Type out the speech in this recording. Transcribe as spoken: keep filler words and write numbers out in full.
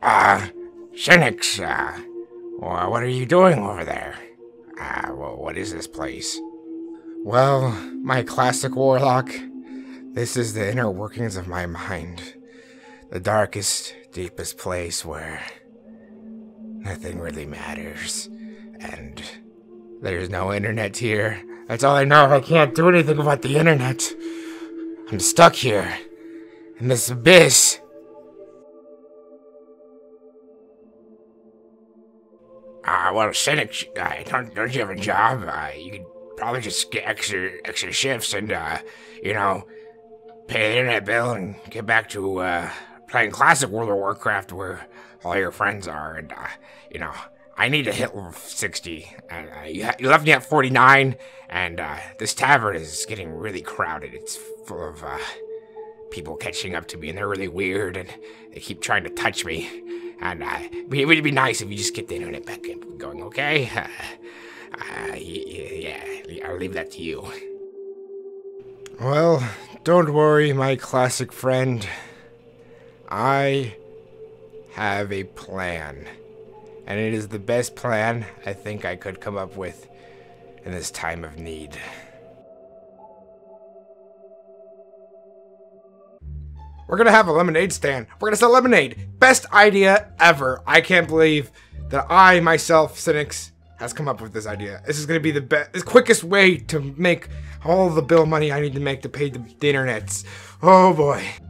Uh, Sinnix, uh, well, what are you doing over there? Uh, well, what is this place? Well, my classic warlock, this is the inner workings of my mind. The darkest, deepest place where nothing really matters. And there's no internet here. That's all I know. I can't do anything about the internet. I'm stuck here in this abyss. Uh, well, Sinnix, uh, don't, don't you have a job? Uh, you could probably just get extra extra shifts and, uh, you know, pay the internet bill and get back to, uh, playing classic World of Warcraft where all your friends are. And, uh, you know, I need to hit level sixty. And, uh, you, you left me at forty-nine, and, uh, this tavern is getting really crowded. It's full of, uh, people catching up to me, and they're really weird, and they keep trying to touch me. And uh, it would be nice if you just get the internet back up going, okay? Uh, uh, yeah, I'll leave that to you. Well, don't worry, my classic friend. I have a plan. And it is the best plan I think I could come up with in this time of need. We're gonna have a lemonade stand. We're gonna sell lemonade. Best idea ever. I can't believe that I, myself, Sinnix, has come up with this idea. This is gonna be the best, the quickest way to make all the bill money I need to make to pay the, the internets. Oh boy.